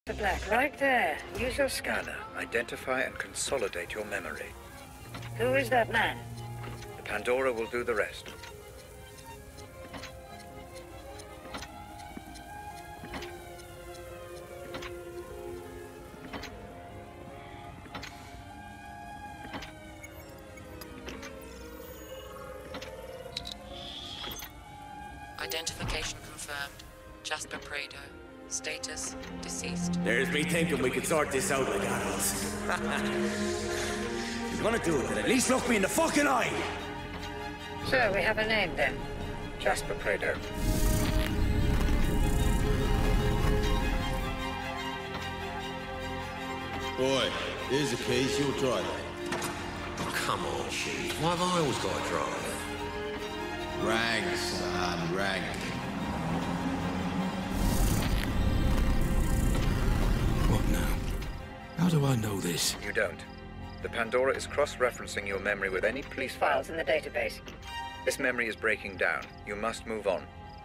Mr. Black, right there. Use your scanner. Identify and consolidate your memory. Who is that man? The Pandora will do the rest. Identification confirmed. Jasper Prado. Status, deceased. There's me thinking we could sort this out like adults. If you're gonna do it, then at least look me in the fucking eye! So, we have a name then. Jasper Prado. Boy, here's the keys, you'll drive. Come on, Chief. Why have I always got to drive? Rang, son, rang. What now? How do I know this? You don't. The Pandora is cross-referencing your memory with any police Files in the database. This memory is breaking down. You must move on.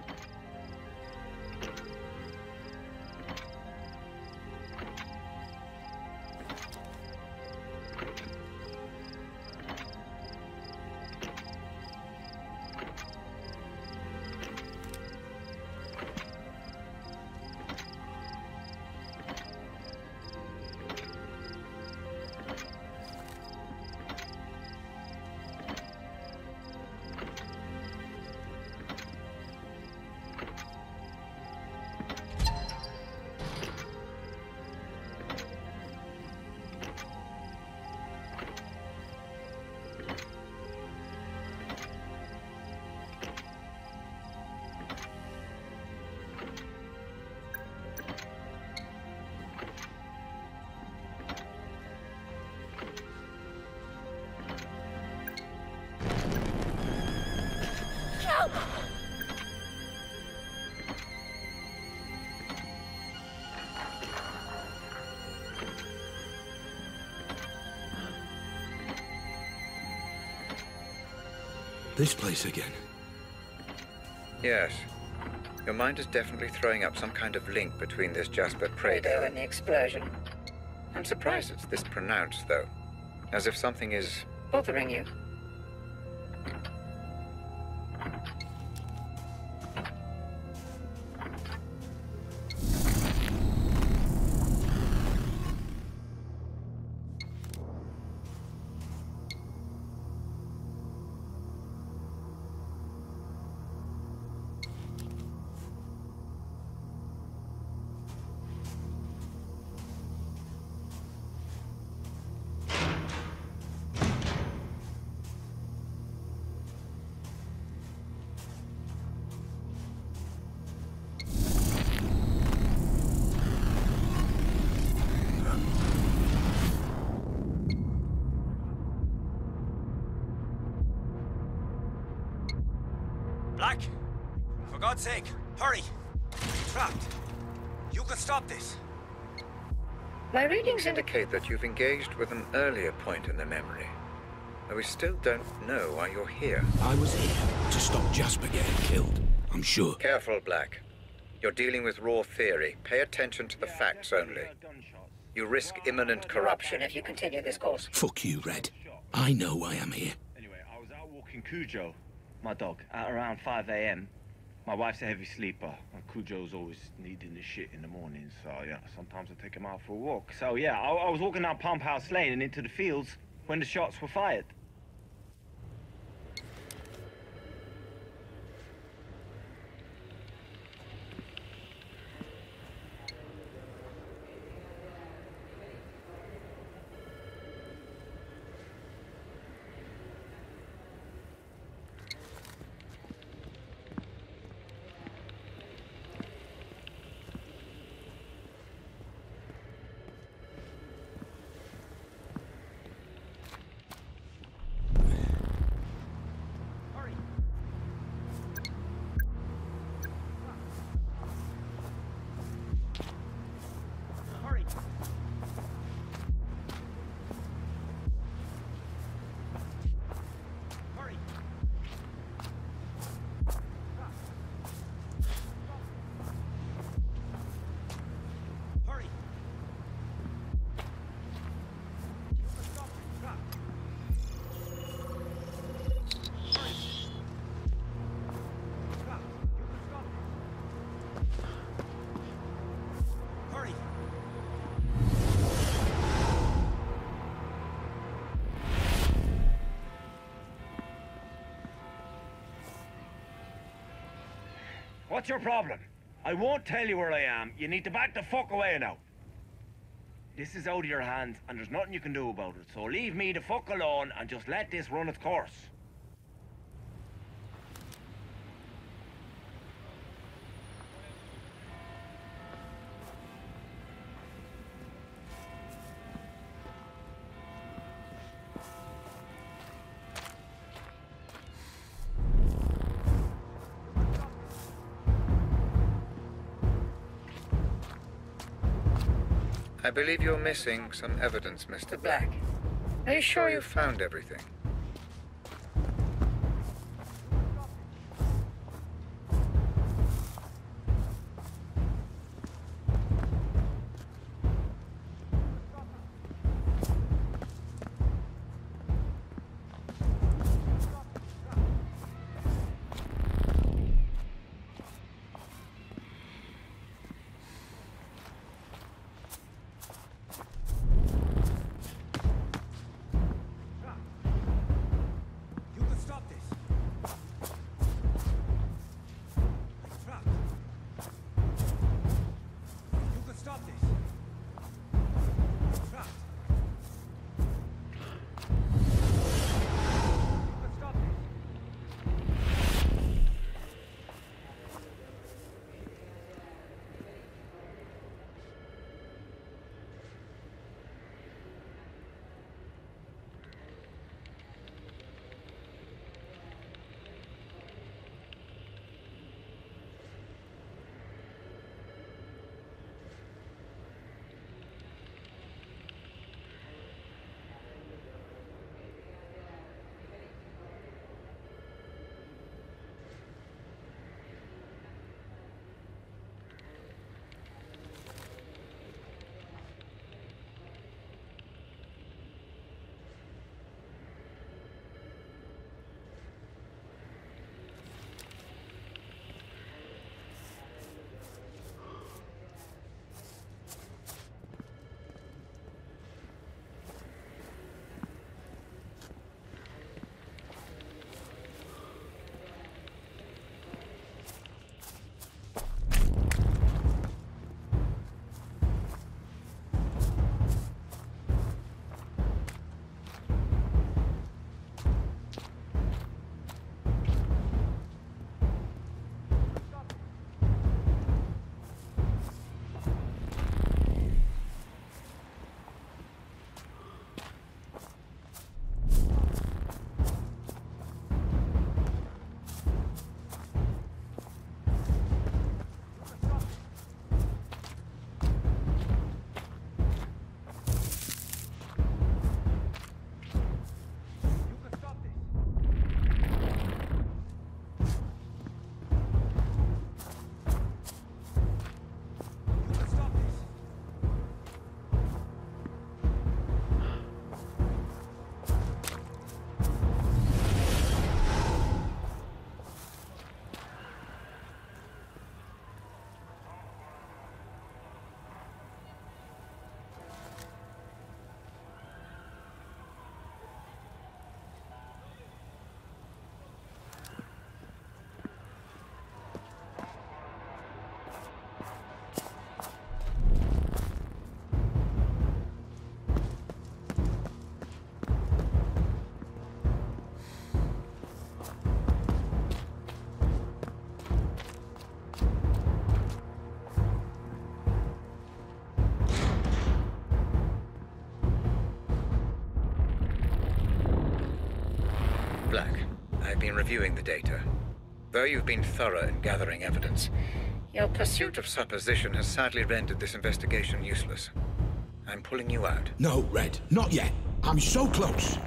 This place again. Yes. Your mind is definitely throwing up some kind of link between this Jasper Prado And the explosion. I'm surprised it's this pronounced, though. As if something is... Bothering you. Black! For God's sake, hurry! Trapped. You can stop this. My readings indicate that you've engaged with an earlier point in the memory. Though we still don't know why you're here. I was here to stop Jasper getting killed, I'm sure. Careful, Black. You're dealing with raw theory. Pay attention to the facts only. You risk imminent corruption If you continue this course. Fuck you, Red. I know I am here. Anyway, I was out walking Cujo, my dog, at around 5 a.m. My wife's a heavy sleeper, and Cujo's always needing the shit in the morning, so yeah, sometimes I take him out for a walk. So yeah, I was walking down Pump House Lane and into the fields when the shots were fired. What's your problem? I won't tell you where I am. You need to back the fuck away now. This is out of your hands, and there's nothing you can do about it. So leave me the fuck alone and just let this run its course. I believe you're missing some evidence, Mr. Black. Are you sure You found everything. Black, I've been reviewing the data. Though you've been thorough in gathering evidence, your pursuit of supposition has sadly rendered this investigation useless. I'm pulling you out. No, Red, not yet. I'm so close.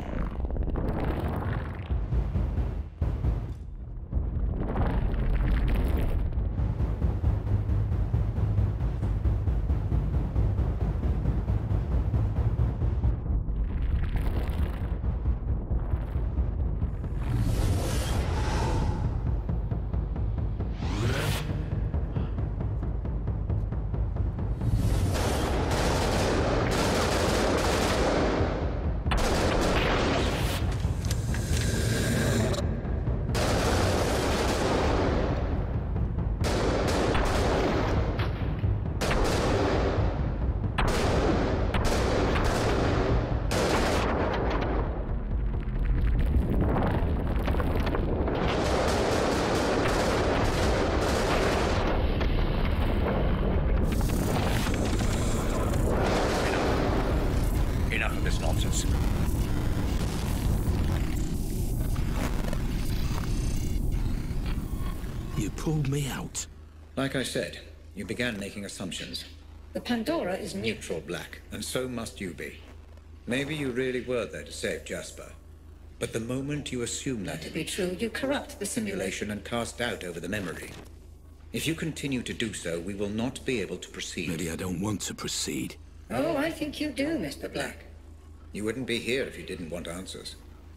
Enough of this nonsense. You pulled me out. Like I said, you began making assumptions. The Pandora is neutral. Black, and so must you be. Maybe you really were there to save Jasper. But the moment you assume that To be true, you corrupt the simulation. simulation and cast doubt over the memory. If you continue to do so, we will not be able to proceed. Maybe I don't want to proceed. Oh, I think you do, Mr. Black. You wouldn't be here if you didn't want answers.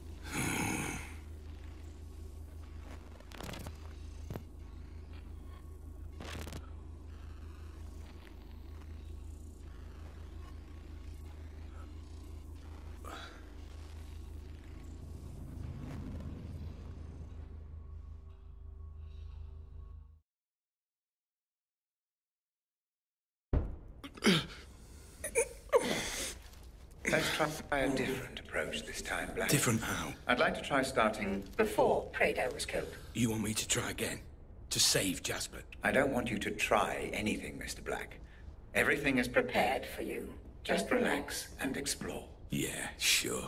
Let's try a different approach this time, Black. Different how? I'd like to try starting... Before Prado was killed. You want me to try again? To save Jasper? I don't want you to try anything, Mr. Black. Everything is prepared for you. Just relax and explore. Yeah, sure.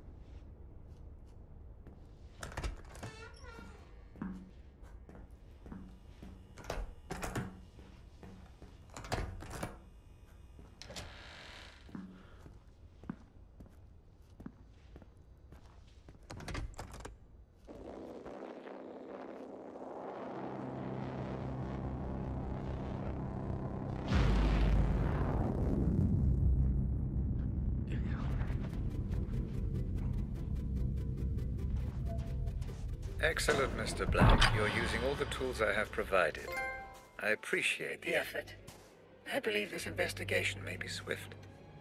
Excellent, Mr. Black. You're using all the tools I have provided. I appreciate The effort. I believe this investigation may be swift.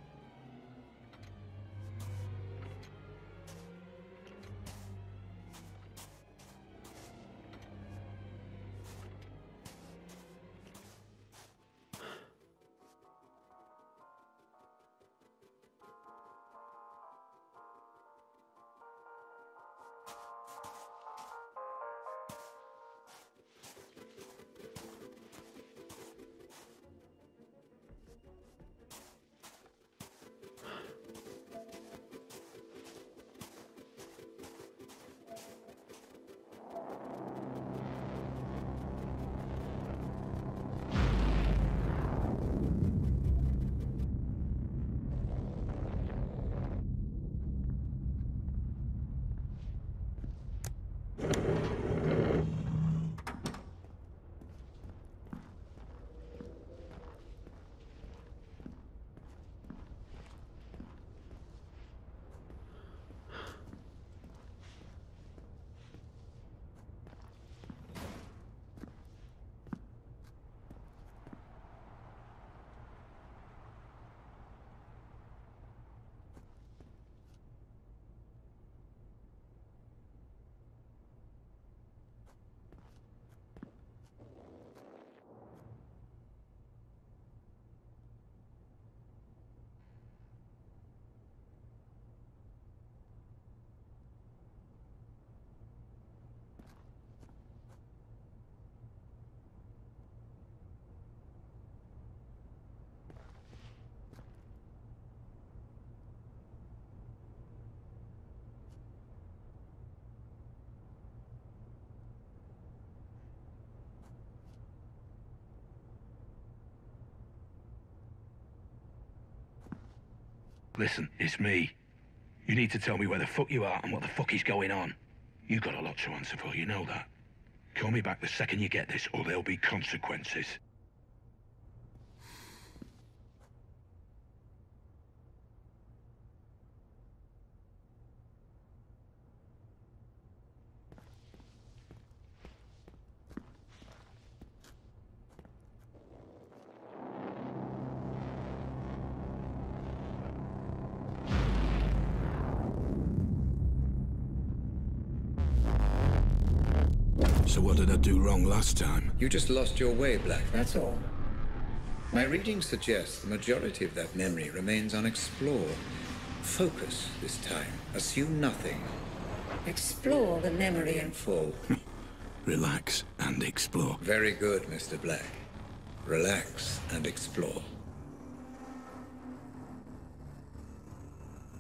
Listen, it's me. You need to tell me where the fuck you are and what the fuck is going on. You got a lot to answer for, you know that. Call me back the second you get this, or there'll be consequences. So what did I do wrong last time? You just lost your way, Black, that's all. My reading suggests the majority of that memory remains unexplored. Focus this time. Assume nothing. Explore the memory In full. Relax and explore. Very good, Mr. Black. Relax and explore.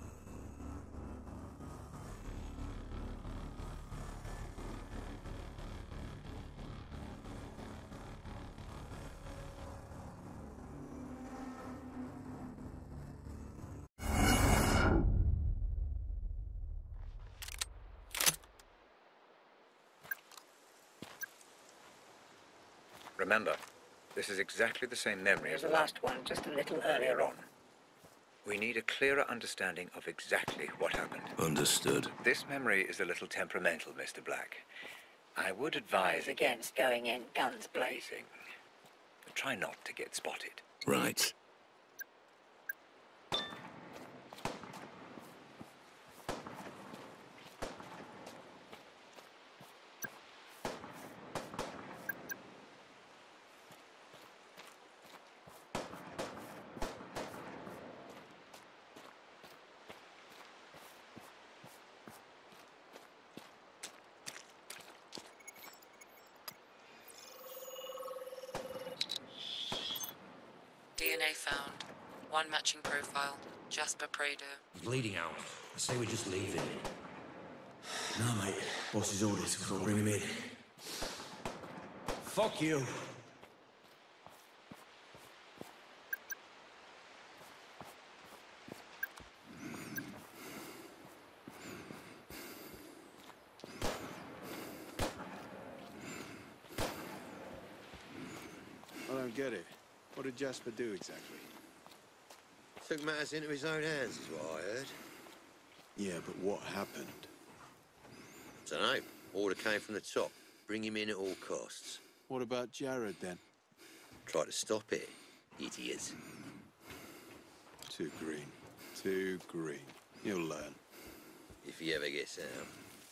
Remember, this is exactly the same memory As as the last one, just a little earlier on. We need a clearer understanding of exactly what happened. Understood. This memory is a little temperamental, Mr. Black. I would advise Against going in guns blazing. try not to get spotted. Right. DNA found. One matching profile. Jasper Prado. Bleeding out. I say we just leave him. No, mate. Boss's orders. We've got to bring him in. Fuck you. I don't get it. What did Jasper do exactly? Took matters into his own hands, is what I heard. Yeah, but what happened? Dunno. Order came from the top. Bring him in at all costs. What about Jared then? Try to stop it, idiot. Too green. Too green. You'll learn. If he ever gets out.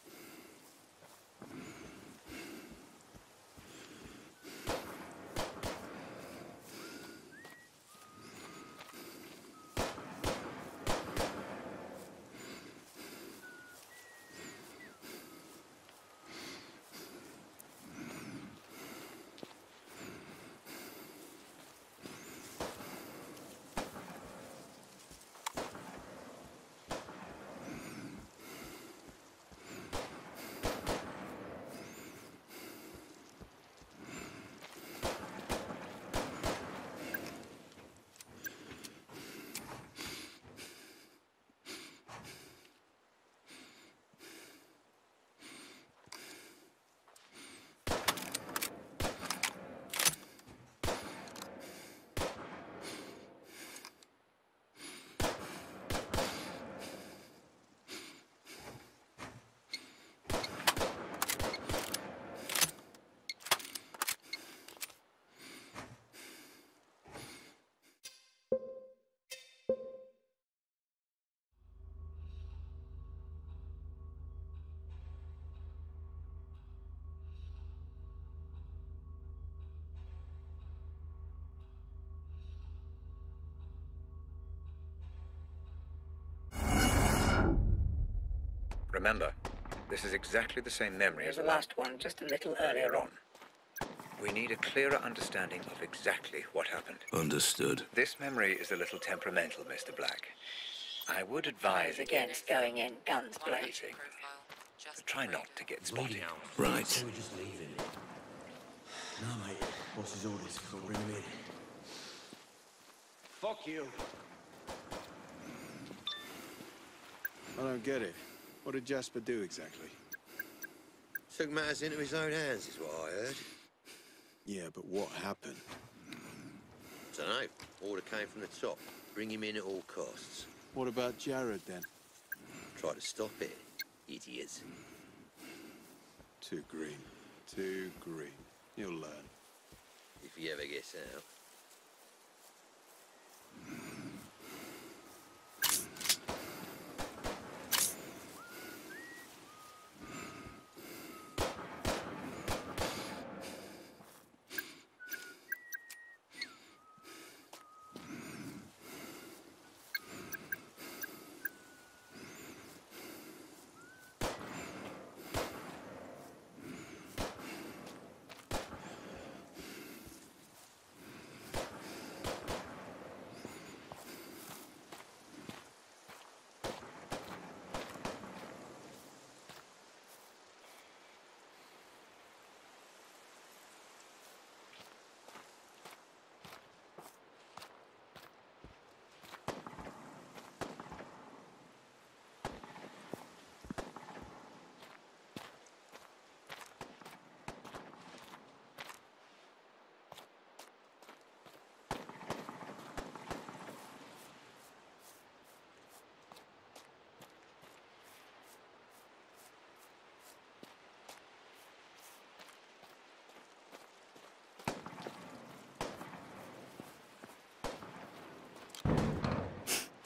Remember, this is exactly the same memory As as the last one, just a little earlier on. We need a clearer understanding of exactly what happened. Understood. This memory is a little temperamental, Mr. Black. I would advise Against going in guns One matching blazing. profile. Jasper try not Prado. to get spotted. Bleeding out. Right. So we just leave him. No, mate. Boss's orders. We've got to bring him in. Fuck you. I don't get it. What did Jasper do exactly? Took matters into his own hands, is what I heard. Yeah, but what happened? Dunno. Order came from the top. Bring him in at all costs. What about Jared then? Try to stop it, idiot. Too green. Too green. You'll learn. If he ever gets out.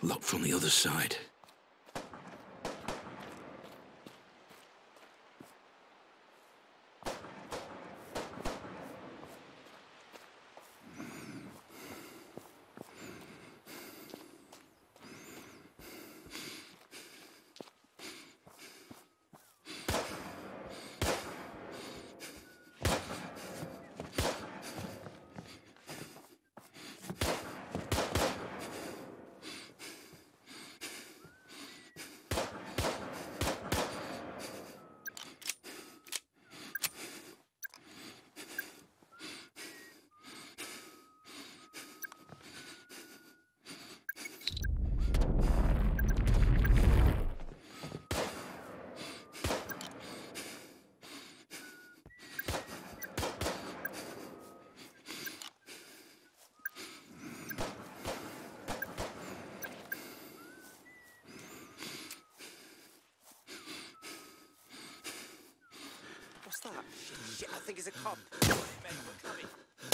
Locked from the other side. What's that? Shit, I think it's a cop. Men, we're coming.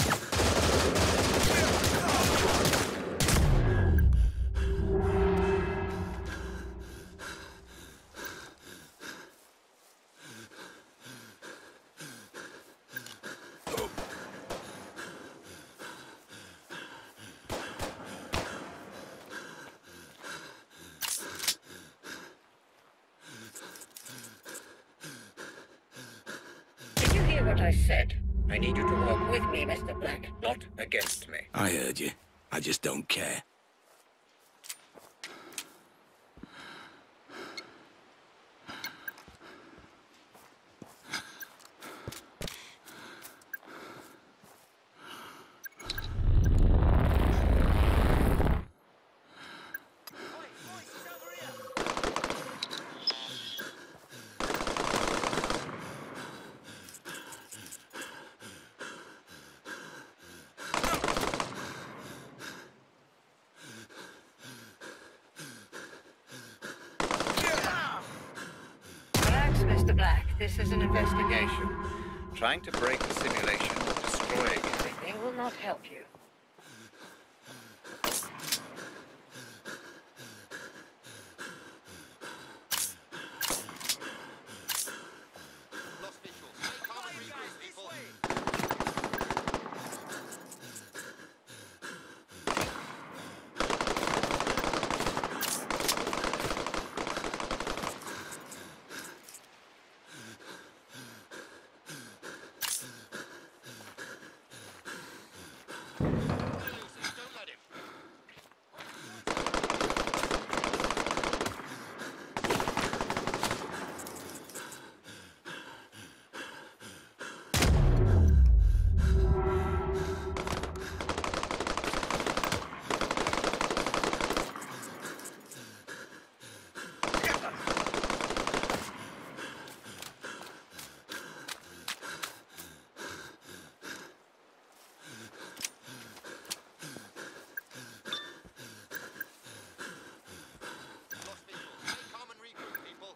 What I said. I need you to work with me, Mr. Black, not against me. I heard you. I just don't care. Mr. Black, this is an investigation. Trying to break the simulation or destroying it. Everything will not help you. Lost visual. Stay calm and regroup, people. Don't let him. Lost visual. Stay calm and regroup, people.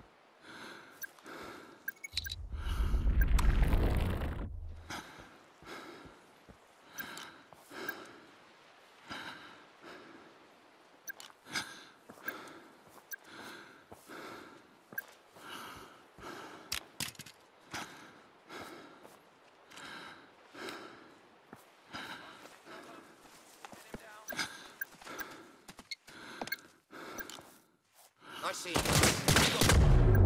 I see you.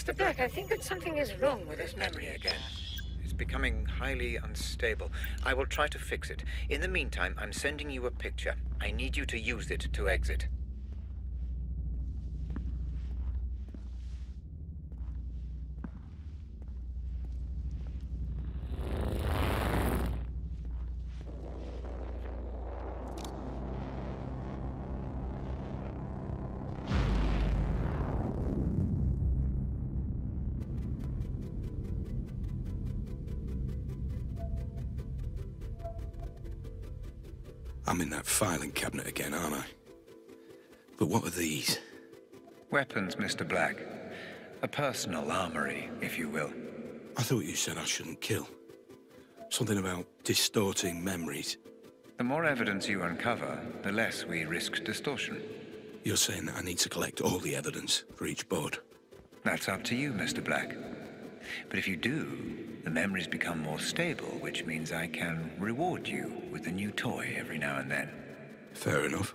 Mr. Black, I think that something is wrong with his memory again. It's becoming highly unstable. I will try to fix it. In the meantime, I'm sending you a picture. I need you to use it to exit. I'm in that filing cabinet again, aren't I? But what are these? Weapons, Mr. Black. A personal armory, if you will. I thought you said I shouldn't kill. Something about distorting memories. The more evidence you uncover, the less we risk distortion. You're saying that I need to collect all the evidence for each board? That's up to you, Mr. Black. But if you do, the memories become more stable, which means I can reward you with a new toy every now and then. Fair enough.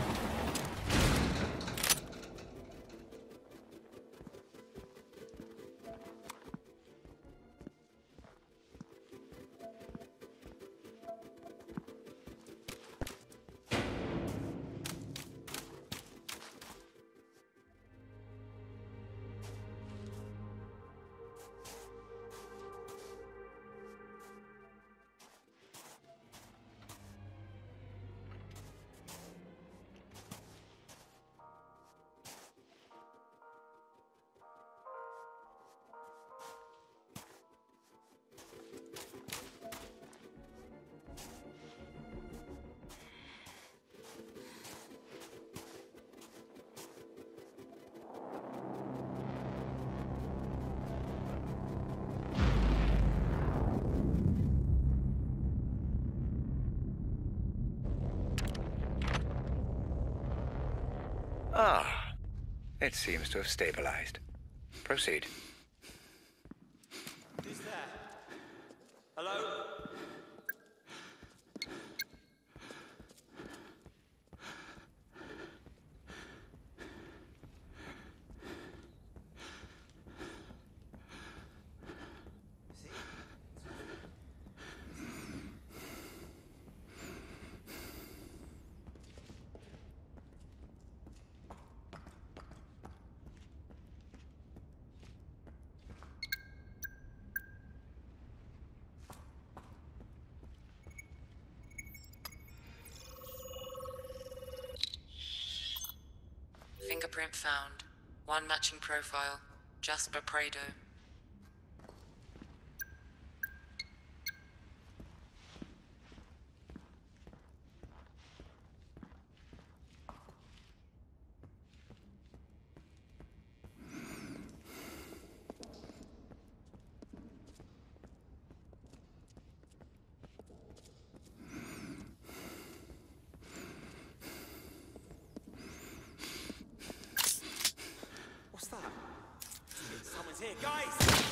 Ah, it seems to have stabilized. Proceed. Who's there? Hello? Fingerprint found. One matching profile. Jasper Prado. What's that? Someone's here, guys!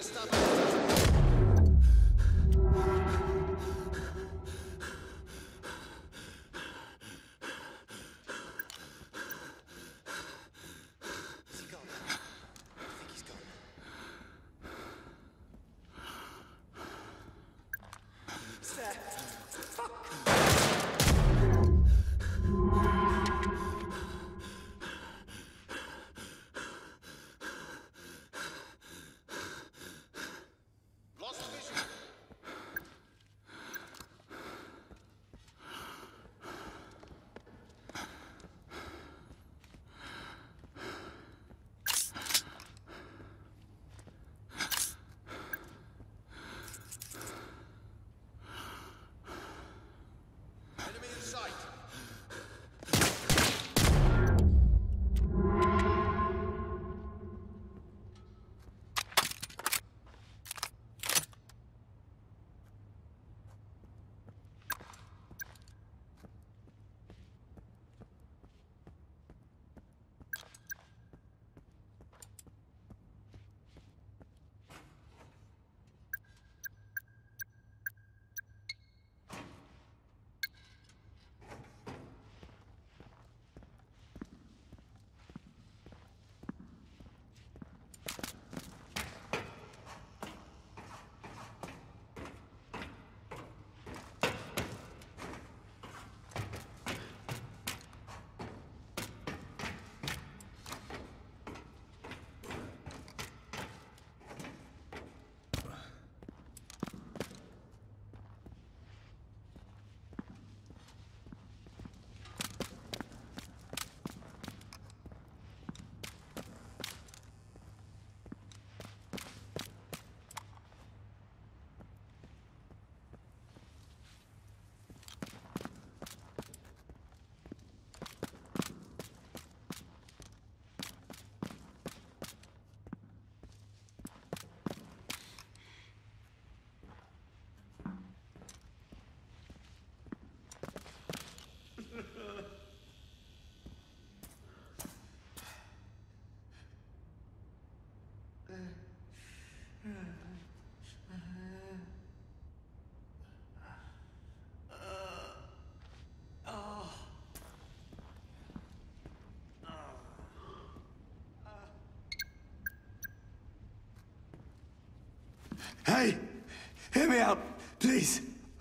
Hey, hear me out, please.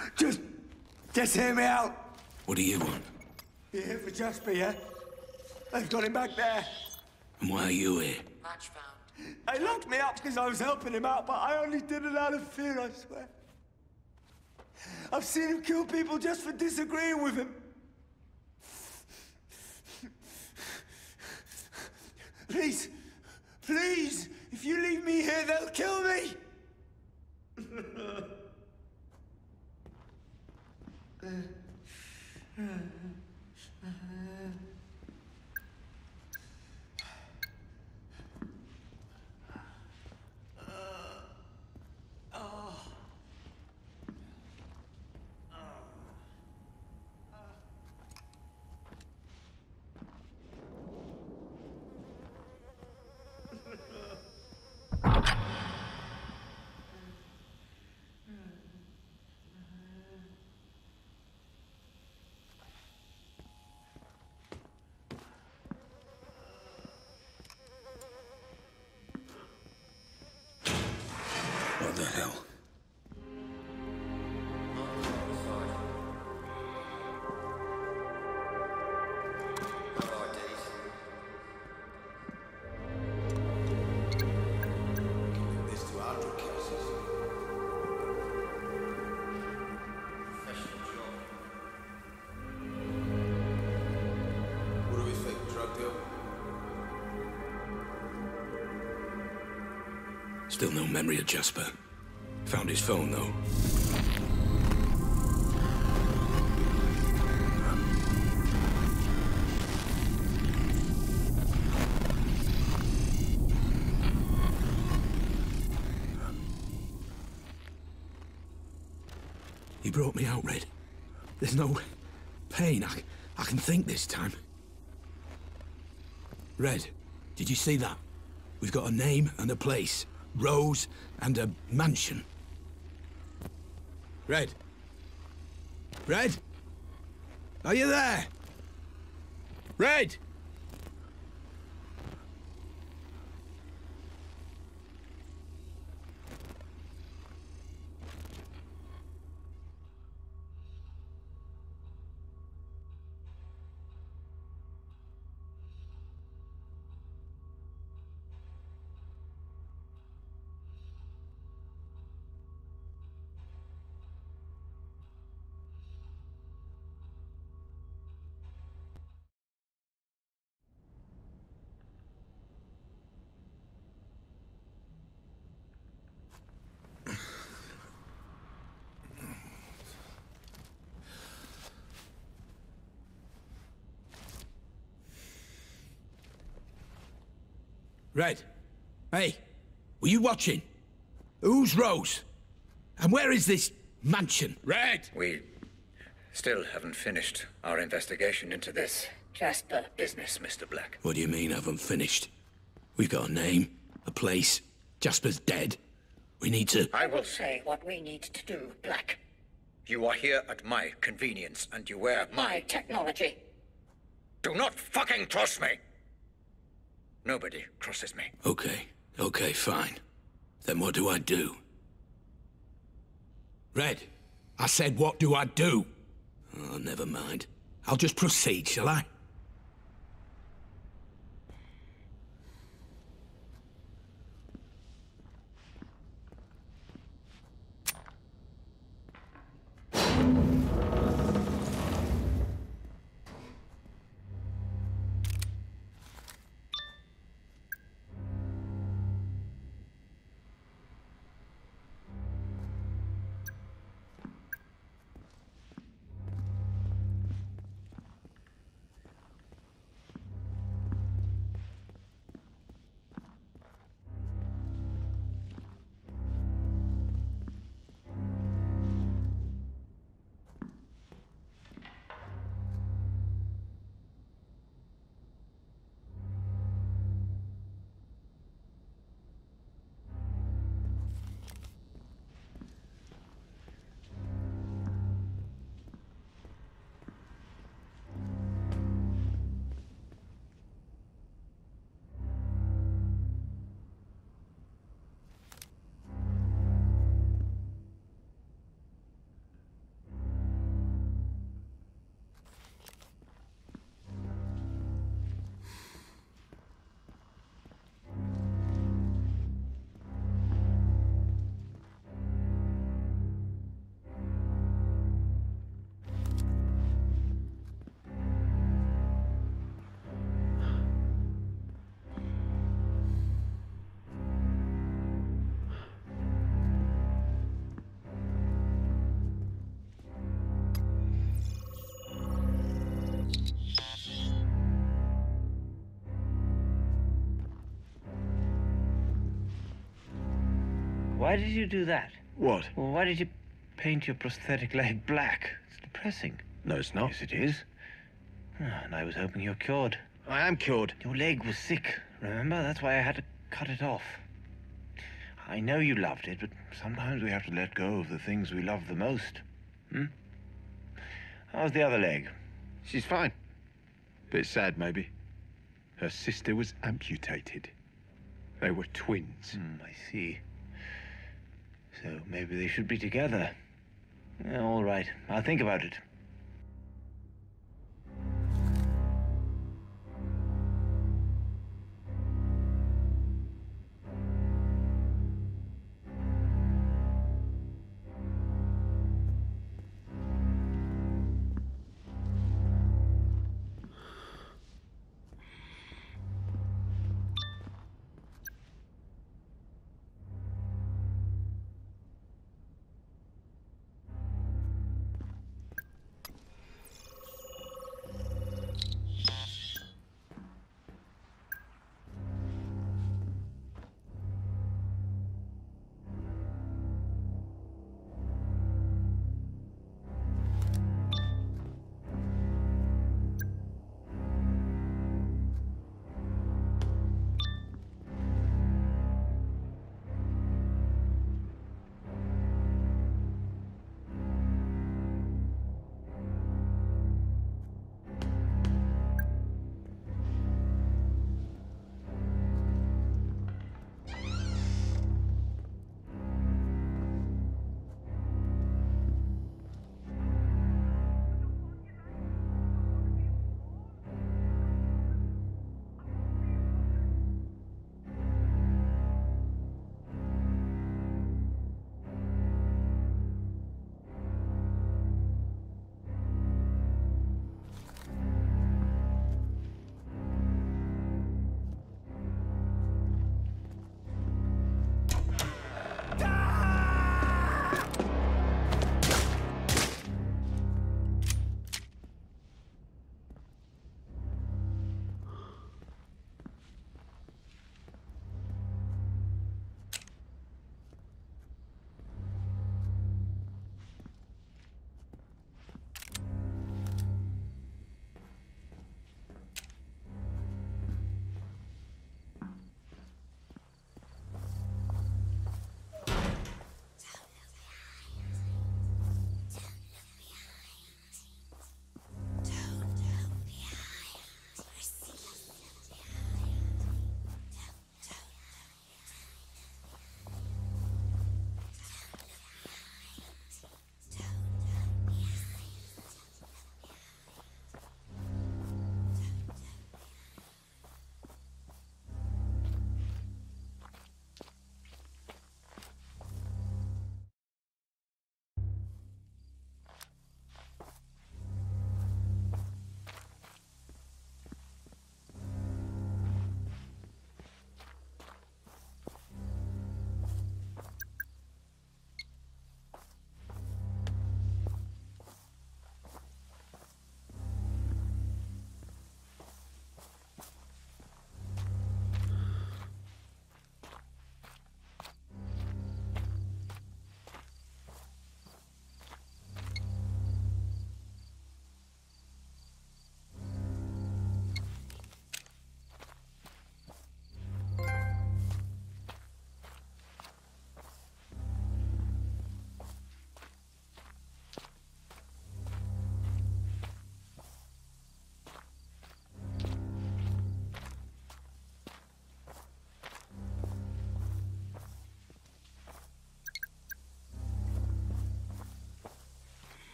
Just hear me out. What do you want? You're here for Jasper, yeah? They've got him back there. And why are you here? Match found. They locked me up because I was helping him out, but I only did it out of fear, I swear. I've seen him kill people just for disagreeing with him. Please, please, if you leave me here, they'll kill me. What the hell? Still no memory of Jasper. Found his phone, though. He brought me out, Red. There's no pain. I can think this time. Red, did you see that? We've got a name and a place. Rose, and a mansion. Red? Red? Are you there? Red! Red, hey, were you watching? Who's Rose? And where is this mansion? Red! We still haven't finished our investigation into this Jasper business, Mr. Black. What do you mean, haven't finished? We've got a name, a place. Jasper's dead. We need to... I will say what we need to do, Black. You are here at my convenience, and you wear My technology. Do not fucking cross me! Nobody crosses me. Okay, fine. Then what do I do? Red, I said what do I do? Oh, never mind. I'll just proceed, shall I? Why did you do that? What? Well, why did you paint your prosthetic leg black? It's depressing. No, it's not. Yes, it is. And I was hoping you're cured. I am cured. Your leg was sick, remember? That's why I had to cut it off. I know you loved it, but sometimes we have to let go of the things we love the most. How's the other leg? She's fine. Bit sad, maybe. Her sister was amputated. They were twins. I see. So maybe they should be together. Yeah, all right. I'll think about it.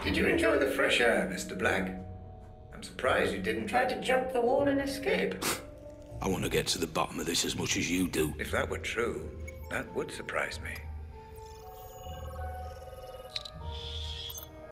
Did you enjoy the fresh air, Mr. Black? I'm surprised you didn't try to jump the wall and escape. I want to get to the bottom of this as much as you do. If that were true, that would surprise me.